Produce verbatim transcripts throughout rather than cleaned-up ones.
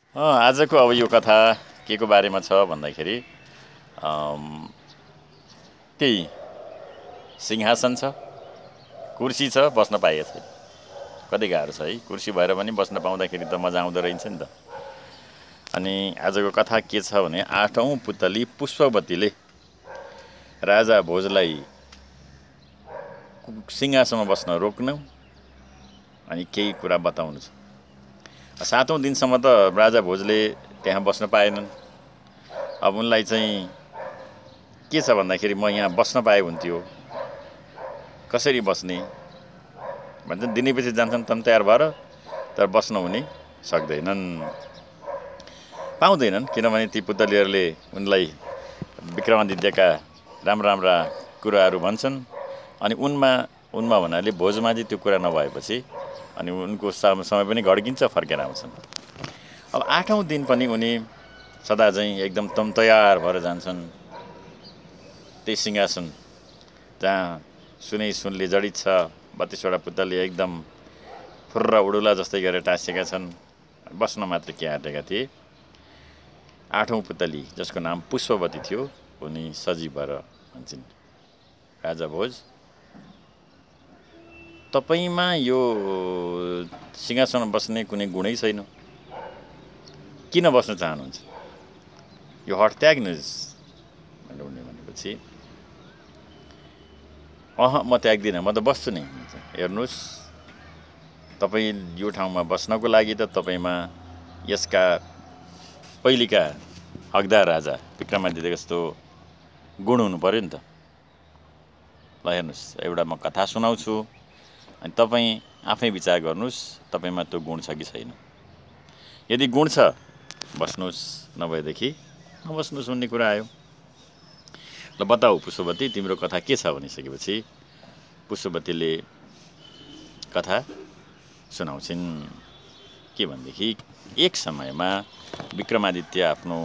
आजको अब यो कथा के को बारेमा छ भन्दाखेरि त्यही सिंहासन छ, कुर्सी छ, बस्न पाइएको छैन। कति गाह्रो छ है, कुर्सी भएर पनि बस्न पाउँदाखेरि त मजा आउँदो रहेछ नि त। अनि आजको कथा के छ भने आठौँ पुतली पुष्पवतीले राजा भोजलाई सिंहासनमा बस्न रोक्नु अनि केही कुरा बताउनु छ। सातौँ दिनसम्म त राजा भोजले त्यहाँ बस्न पाएनन्। अब उनलाई चाहिँ के छ भन्दाखेरि म यहाँ बस्न पाए हुन्थ्यो, कसरी बस्ने भन्छन्। दिनैपछि जान्छन् तन तयार भएर, तर बस्न हुने सक्दैनन्, पाउँदैनन्। किनभने ती पुतलीहरूले उनलाई विक्रमादित्यका राम्रा राम्रा कुराहरू भन्छन्। अनि उनमा उनमा भन्नाले भोजमा चाहिँ त्यो कुरा नभएपछि अनि उनको समय पनि घड्किन्छ, फर्केर आउँछन्। अब आठौँ दिन पनि उनी सदा चाहिँ एकदम तम तयार भएर जान्छन् त्यही सिंहासन जहाँ सुनै सुनले जडित छ। बत्तीसवटा पुतली एकदम फुर्र उडुला जस्तै गरेर टाँसिएका छन्, बस्न मात्र के आँटेका थिए। आठौँ पुतली जसको नाम पुष्पवती थियो, उनी सजीव भएर भन्छन्, राजा भोज, तपाईमा यो सिंहासनमा बस्ने कुनै गुणै छैन, किन बस्न चाहनुहुन्छ? यो हट त्याग्नुहोस् भनेर उनले भनेपछि, अह म त्याग्दिनँ, म त बस्छु नै। हेर्नुहोस्, तपाईँ यो ठाउँमा बस्नको लागि त तपाईँमा यसका पहिलेका हकदार राजा विक्रमादित्य जस्तो गुण हुनु पर्यो नि त। ल हेर्नुहोस्, एउटा म कथा सुनाउँछु अनि तपाईँ आफै विचार गर्नुहोस् तपाईँमा त्यो गुण छ कि छैन। यदि गुण छ बस्नुहोस्, नभएदेखि नबस्नुहोस् भन्ने कुरा आयो। ल बताऊ पुष्पवती, तिम्रो कथा के छ भनिसकेपछि पुष्पवतीले कथा सुनाउँछिन्। के भनेदेखि एक समयमा विक्रमादित्य आफ्नो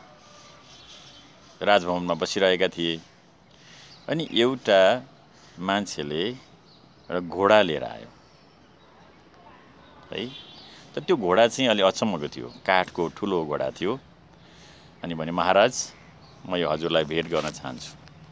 राजभवनमा बसिरहेका थिए। अनि एउटा मान्छेले एउटा घोडा लिएर आयो है। तर त्यो घोडा चाहिँ अलि अचम्मको थियो, काठको ठुलो घोडा थियो। अनि भने, महाराज, म यो हजुरलाई भेट गर्न चाहन्छु।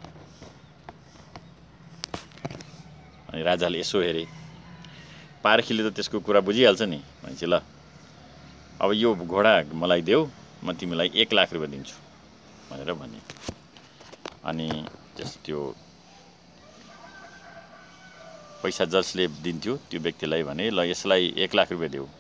अनि राजाले यसो हेरे, पारखीले त त्यसको कुरा बुझिहाल्छ नि। भन्छ, ल अब यो घोडा मलाई देऊ, म तिमीलाई एक लाख रुपियाँ दिन्छु भनेर भने। अनि त्यस त्यो पैसा जसले दिन्थ्यो त्यो व्यक्तिलाई भने, ल यसलाई एक लाख रुपियाँ देऊ।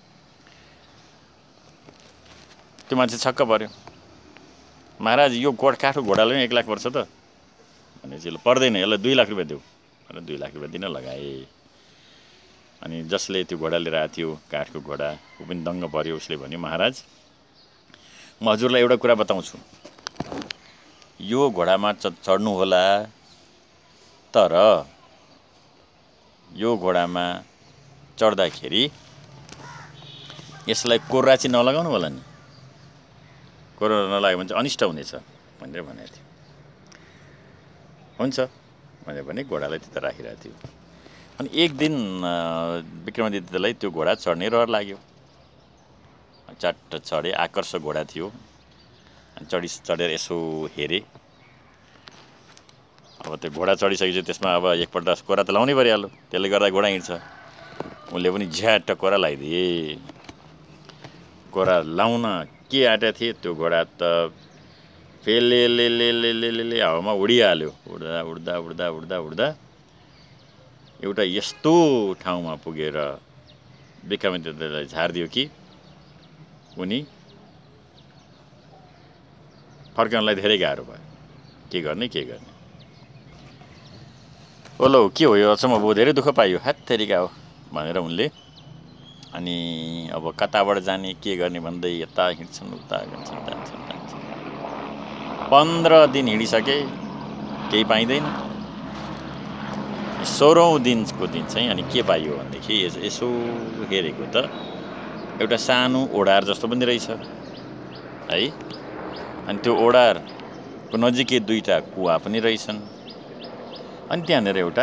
त्यो मान्छे छक्क पर्यो, महाराज यो गोड काठको घोडाले पनि एक लाख पर्छ त भनेपछि, ल पर्दैन, यसलाई दुई लाख रुपियाँ देऊ भनेर दुई लाख रुपियाँ दिन लगाए। अनि जसले त्यो घोडा लिएर आएको थियो, काठको घोडा, ऊ पनि दङ्ग पर्यो। उसले भन्यो, महाराज, म हजुरलाई एउटा कुरा बताउँछु, यो घोडामा चढ्नु होला, तर यो घोडामा चढ्दाखेरि यसलाई कोर्रा चाहिँ नलगाउनु होला नि, कोर्रा नलाग्यो भने चाहिँ अनिष्ट हुनेछ भनेर भनेको थियो। हुन्छ भनेर भने घोडालाई त्यता राखिरहेको थियो। अनि एक दिन विक्रमादित्यलाई त्यो घोडा चढ्ने रहर लाग्यो। चट्ट चढे, आकर्षक घोडा थियो। चढि चढेर यसो हेरे। अब त्यो घोडा चढिसकेपछि त्यसमा अब एकपल्ट कोरा त लाउनै परिहाल्यो, त्यसले गर्दा घोडा हिँड्छ। उनले पनि झ्याट कोरा लगाइदिए। कोरा लाउन के आँटेको थिए, त्यो घोडा त फेलेलेलेलेले हावामा उडिहाल्यो। उड्दा उड्दा उड्दा उड्दा उड्दा एउटा यस्तो ठाउँमा पुगेर विक्रमादित्यलाई झारिदियो कि उनी फर्कनलाई धेरै गाह्रो भयो। के गर्ने के गर्ने ओलो, के हो यो, अचम्म भयो, धेरै दुःख पाइयो, हत्तेरिका हो भनेर उनले अनि अब कताबाट जाने के गर्ने भन्दै यता हिँड्छन्, उता हिँड्छन्, जान्छन् जान्छन्। पन्ध्र दिन हिँडिसके, केही पाइँदैन। सोह्रौँ दिनको दिन चाहिँ अनि के पाइयो भनेदेखि यसो हेरेको त एउटा सानो ओडार जस्तो पनि रहेछ है। अनि त्यो ओडारको नजिकै दुईटा कुवा पनि रहेछन्। अनि त्यहाँनिर एउटा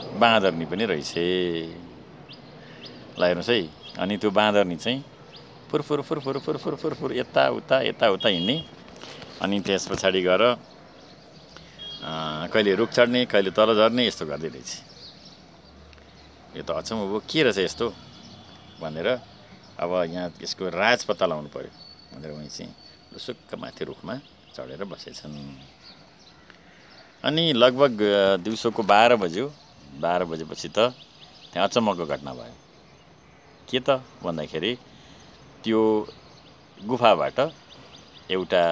बाँदरनी पनि रहेछ। ल हेर्नुहोस् है। अनि त्यो बाँदरनी चाहिँ फुरफुर फुरफुर फुरफुर फुरफुर यताउता यताउता हिँड्ने अनि त्यस पछाडि गएर कहिले रुख चढ्ने कहिले तल झर्ने यस्तो गर्दै रहेछ। यो त अचम्म भयो, के रहेछ यस्तो भनेर अब यहाँ यसको राज पत्ता लगाउनु पर्यो भनेर उहाँ चाहिँ सुक्क माथि रुखमा चढेर बसेछन्। अनि लगभग दिउँसोको बाह्र बज्यो। बाह्र बजेपछि त त्यहाँ अचम्मको घटना भयो। के त भन्दाखेरि त्यो गुफाबाट एउटा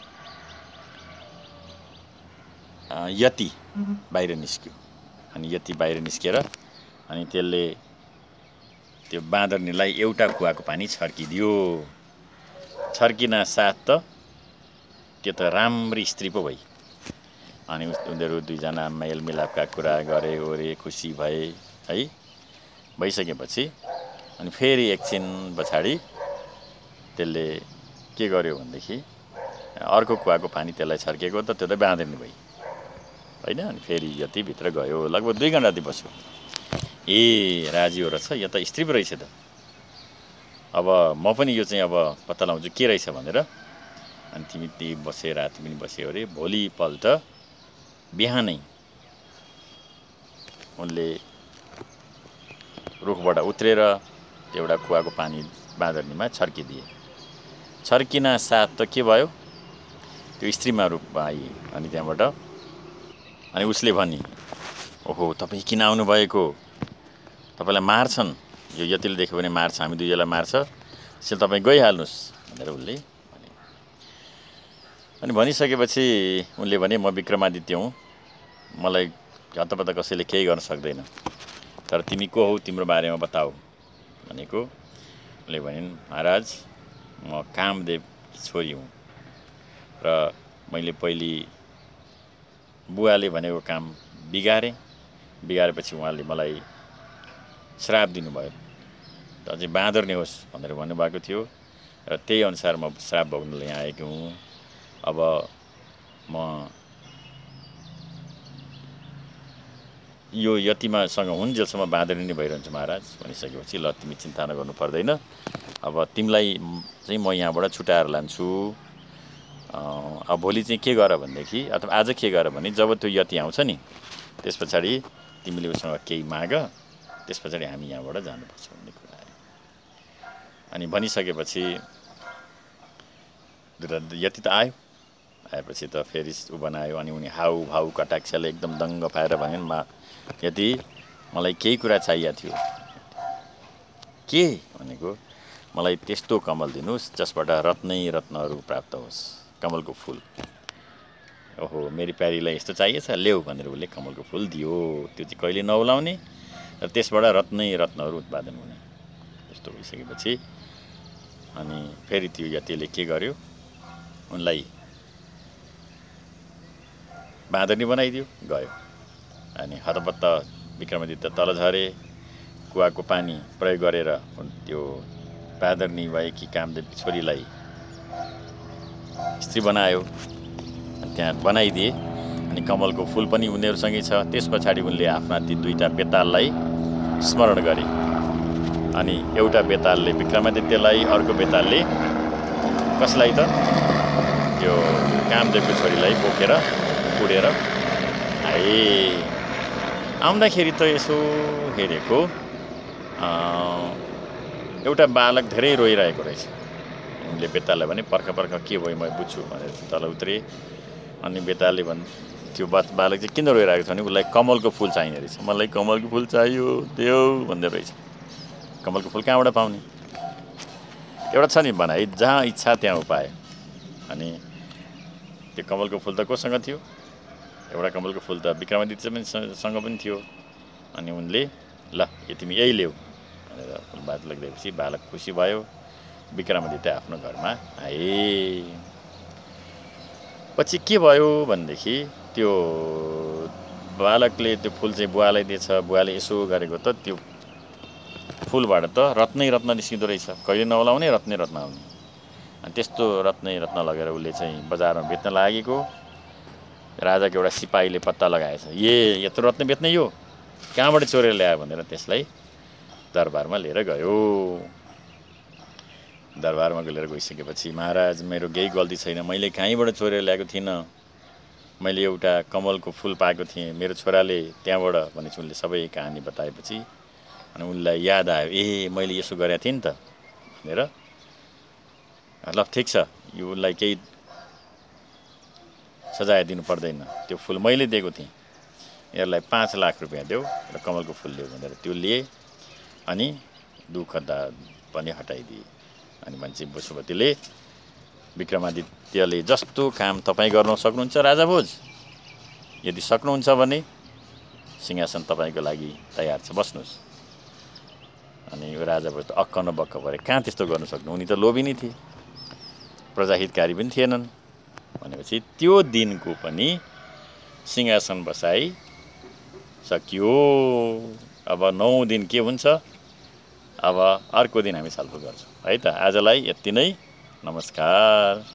यति बाहिर निस्क्यो। अनि यति बाहिर निस्केर अनि त्यसले त्यो बाँदरनीलाई एउटा कुवाको पानी छर्किदियो। छर्किन साथ त त्यो त राम्री स्त्री पो भई। अनि उनीहरू दुईजना मेलमिलापका कुरा गरे ओरे खुसी भए है। भइसकेपछि अनि फेरि एकछिन पछाडि त्यसले के गर्यो भनेदेखि अर्को कुवाको पानी त्यसलाई छर्केको त त्यो त बाँदरनी भई होइन। अनि फेरि यति भित्र गयो। लगभग दुई घन्टा जति बस्यो। ए राजी हो रहेछ, यो त स्त्री पो रहेछ त। अब म पनि यो चाहिँ अब पत्ता लगाउँछु के रहेछ भनेर। अनि तिमी त्यही बसे राति पनि बस्यो अरे। भोलिपल्ट बिहानै उनले रुखबाट उत्रेर एउटा कुवाको पानी बाँदरनीमा छर्किदिए। छर्किन साथ त के भयो, त्यो स्त्रीमा रूपमा आई। अनि त्यहाँबाट अनि उसले भनी, ओहो तपाईँ किन आउनुभएको, तपाईँलाई मार्छन्, यो यतिले देख्यो भने मार्छ, हामी दुईजनालाई मार्छ, त्यसैले तपाईँ गइहाल्नुहोस् भनेर उसले भने। अनि भनिसकेपछि उनले भने म विक्रमादित्य हुँ, मलाई हतपत कसैले केही गर्न सक्दैन, तर तिमी को हौ, तिम्रो बारेमा बताऊ भनेको। उसले भनिन् महाराज म कामदेव छोरी हुँ र मैले पहिली बुवाले भनेको काम बिगारेँ। बिगारेपछि उहाँले मलाई श्राप दिनुभयो, त अझै बाँदर नै होस् भनेर भन्नुभएको थियो र त्यही अनुसार म श्राप भोग्नलाई यहाँ आएको हुँ। अब म यो यतिमासँग हुन्जेलसम्म बाँदरनी नै भइरहन्छु महाराज भनिसकेपछि ल तिमी चिन्ता नगर्नु पर्दैन, अब तिमीलाई चाहिँ म यहाँबाट छुटाएर लान्छु। अब भोलि चाहिँ के गर भनेदेखि अथवा आज के गर भने जब त्यो यति आउँछ नि त्यस पछाडि तिमीले उसँग केही माग, त्यस पछाडि हामी यहाँबाट जानुपर्छ भन्ने कुरा आयो। अनि भनिसकेपछि यति त आयो। आएपछि त फेरि ऊ बनायो। अनि उनी हाउ भाउ कटाक्षले एकदम दङ्ग पाएर भनिन् मा यति मलाई केही कुरा चाहिएको थियो। के भनेको मलाई त्यस्तो कमल दिनुहोस् जसबाट रत्नै रत्नहरू प्राप्त होस्, कमलको फुल। ओहो मेरी प्यारीलाई यस्तो चाहिएछ, ल्याऊ भनेर उसले कमलको फुल दियो। त्यो चाहिँ कहिले नौलाउने र त्यसबाट रत्नै रत्नहरू उत्पादन हुने। त्यस्तो भइसकेपछि अनि फेरि त्यो यतिले के गर्यो, उनलाई बाँदरनी बनाइदियो, गयो। अनि हतपत्त विक्रमादित्य तल झरे। कुवाको पानी प्रयोग गरेर त्यो बाँदरनी भएकी कामदेवकी छोरीलाई स्त्री बनायो। त्यहाँ बनाइदिए। अनि कमलको फुल पनि उनीहरूसँगै छ। त्यस पछाडि उनले आफ्ना ती दुईटा बेताललाई स्मरण गरे। अनि एउटा बेतालले विक्रमादित्यलाई, अर्को बेतालले कसलाई त त्यो कामदेवको छोरीलाई बोकेर उडेर आए। आउँदाखेरि त यसो हेरेको एउटा बालक धेरै रोइरहेको रहेछ। उनले बेताललाई भने पर्ख पर्ख के भयो म बुझ्छु भनेर तल उत्रे। अनि बेतालले भन् त्यो बालक चाहिँ किन रोइरहेको छ भने उसलाई कमलको फुल चाहिने रहेछ। मलाई कमलको फुल चाहियो देऊ भन्दै रहेछ। कमलको फुल कहाँबाट पाउने? एउटा छ नि भनाइ, जहाँ इच्छा त्यहाँ उपाय। अनि त्यो कमलको फुल त कोसँग थियो? एउटा कमलको फुल त विक्रमादित्य पनि सँग पनि थियो। अनि उनले ल यो तिमी यही ल्याऊ भनेर बात लाग्दैपछि बालक खुसी भयो। विक्रमादित्य आफ्नो घरमा आए। पछि के भयो भनेदेखि त्यो बालकले त्यो फुल चाहिँ बुवालाई दिएछ। बुवाले यसो गरेको त त्यो फुलबाट त रत्नै रत्न निस्किँदो रहेछ। कहिले नौलाउने रत्नै रत्न आउने। अनि त्यस्तो रत्नै रत्न लगेर उसले चाहिँ बजारमा बेच्न लागेको। राजाको एउटा सिपाहीले पत्ता लगाएछ, ए यत्रो रत्न बेच्ने यो कहाँबाट चोरेर ल्यायो भनेर त्यसलाई दरबारमा लिएर गयो। दरबारमा लिएर गइसकेपछि महाराज मेरो केही गल्ती छैन, मैले कहीँबाट चोरेर ल्याएको थिइनँ, मैले एउटा कमलको फुल पाएको थिएँ मेरो छोराले त्यहाँबाट भनेपछि उनले सबै कहानी बताएपछि अनि उनलाई याद आयो, ए मैले यसो गरेको थिएँ नि त भनेर। ल ठिक छ, यो उनलाई केही सजाय दिनु पर्दैन, त्यो फुल मैले दिएको थिएँ, यसलाई पाँच लाख रुपियाँ देऊ र कमलको फुल देऊ भनेर त्यो लिए अनि दुःख पनि हटाइदिए। अनि मान्छे पुष्पवतीले विक्रमादित्यले जस्तो काम तपाईँ गर्न सक्नुहुन्छ राजा भोज, यदि सक्नुहुन्छ भने सिंहासन तपाईँको लागि तयार छ, बस्नुहोस्। अनि यो राजा भोज त अक्क न बक्क परे, कहाँ त्यस्तो गर्नु सक्नु, उनी त लोभी नै थिए, प्रजाहितकारी पनि थिएनन्। भनेपछि त्यो दिनको पनि सिंहासन बसाई सकियो। अब नौ दिन के हुन्छ, अब अर्को दिन हामी छलफल गर्छौँ है त। आजलाई यति नै, नमस्कार।